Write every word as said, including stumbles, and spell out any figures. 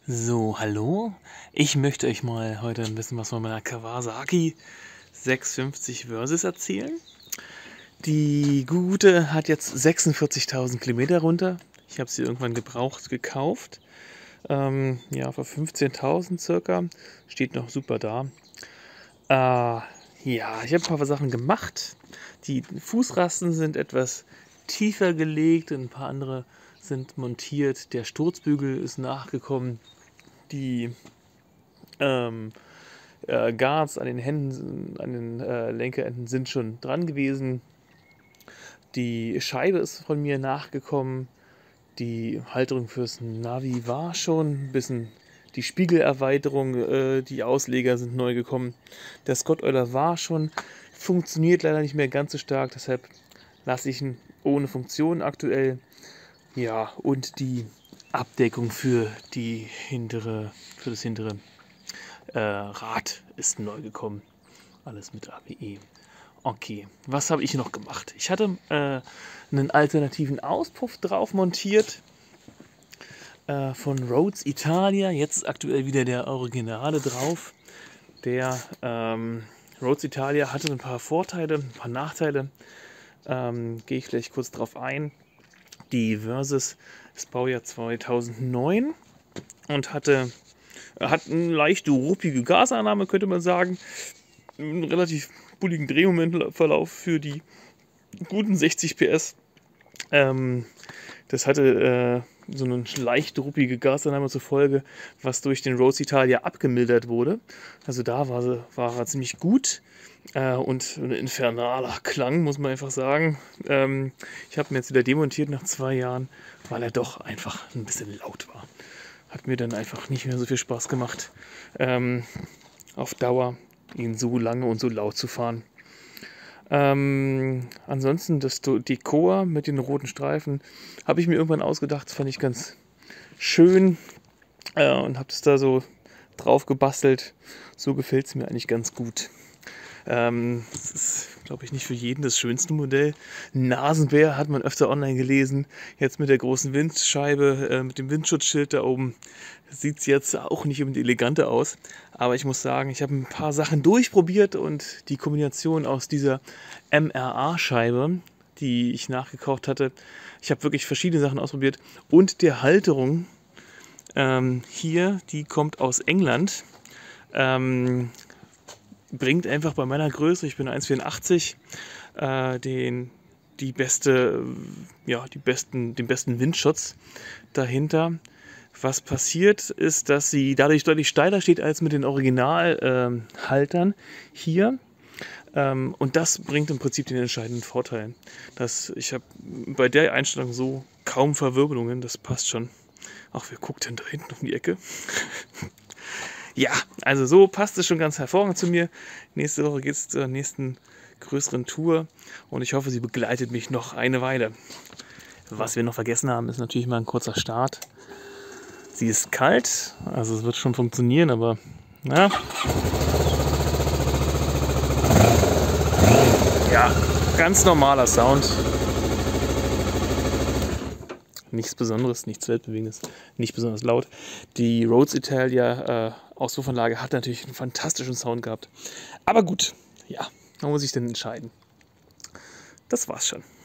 So, hallo. Ich möchte euch mal heute ein bisschen was von meiner Kawasaki sechshundertfünfzig Versys erzählen. Die gute hat jetzt sechsundvierzigtausend Kilometer runter. Ich habe sie irgendwann gebraucht gekauft. Ähm, ja, für fünfzehntausend circa. Steht noch super da. Äh, ja, ich habe ein paar Sachen gemacht. Die Fußrasten sind etwas tiefer gelegt, ein paar andere sind montiert. Der Sturzbügel ist nachgekommen. Die ähm, äh, Guards an den Händen, an den äh, Lenkerenden sind schon dran gewesen. Die Scheibe ist von mir nachgekommen. Die Halterung fürs Navi war schon ein bisschen. Die Spiegelerweiterung, äh, die Ausleger sind neu gekommen. Der Scott Euler war schon, funktioniert leider nicht mehr ganz so stark, deshalb lasse ich ihn ohne Funktion aktuell. Ja, und die Abdeckung für die hintere, für das hintere äh, Rad ist neu gekommen. Alles mit A B E. Okay, was habe ich noch gemacht? Ich hatte äh, einen alternativen Auspuff drauf montiert äh, von Rhodes Italia. Jetzt ist aktuell wieder der Originale drauf. Der ähm, Rhodes Italia hatte ein paar Vorteile, ein paar Nachteile. Ähm, Gehe ich gleich kurz drauf ein. Die Versys ist Baujahr zweitausendneun und hatte hat eine leichte ruppige Gasannahme, könnte man sagen. Einen relativ bulligen Drehmomentverlauf für die guten sechzig P S. Ähm, das hatte äh, so eine leicht ruppige Gasannahme zur Folge, was durch den Rhodes Italia abgemildert wurde. Also da war, sie, war er ziemlich gut. Äh, und ein infernaler Klang, muss man einfach sagen. Ähm, ich habe ihn jetzt wieder demontiert nach zwei Jahren, weil er doch einfach ein bisschen laut war. Hat mir dann einfach nicht mehr so viel Spaß gemacht, ähm, auf Dauer ihn so lange und so laut zu fahren. Ähm, ansonsten das Dekor mit den roten Streifen habe ich mir irgendwann ausgedacht, das fand ich ganz schön äh, und habe das da so drauf gebastelt. So gefällt es mir eigentlich ganz gut. Ähm, das ist, glaube ich, nicht für jeden das schönste Modell. Nasenbär hat man öfter online gelesen. Jetzt mit der großen Windscheibe, äh, mit dem Windschutzschild da oben, sieht es jetzt auch nicht unbedingt eleganter aus. Aber ich muss sagen, ich habe ein paar Sachen durchprobiert und die Kombination aus dieser M R A-Scheibe, die ich nachgekauft hatte, ich habe wirklich verschiedene Sachen ausprobiert, und der Halterung ähm, hier, die kommt aus England. Ähm, bringt einfach bei meiner Größe, ich bin eins Komma vierundachtzig, äh, den, die beste, ja, die besten, den besten Windschutz dahinter. Was passiert ist, dass sie dadurch deutlich steiler steht als mit den Originalhaltern ähm, hier. Ähm, und das bringt im Prinzip den entscheidenden Vorteil. Dass ich habe bei der Einstellung so kaum Verwirbelungen, das passt schon. Ach, wer guckt denn da hinten um die Ecke? Ja, also so passt es schon ganz hervorragend zu mir. Nächste Woche geht es zur nächsten größeren Tour und ich hoffe, sie begleitet mich noch eine Weile. Was wir noch vergessen haben, ist natürlich mal ein kurzer Start. Sie ist kalt, also es wird schon funktionieren, aber na. Ja, ganz normaler Sound. Nichts Besonderes, nichts Weltbewegendes, nicht besonders laut. Die Rhodes Italia äh, Auspuffanlage hat natürlich einen fantastischen Sound gehabt. Aber gut, ja, man muss sich dann entscheiden. Das war's schon.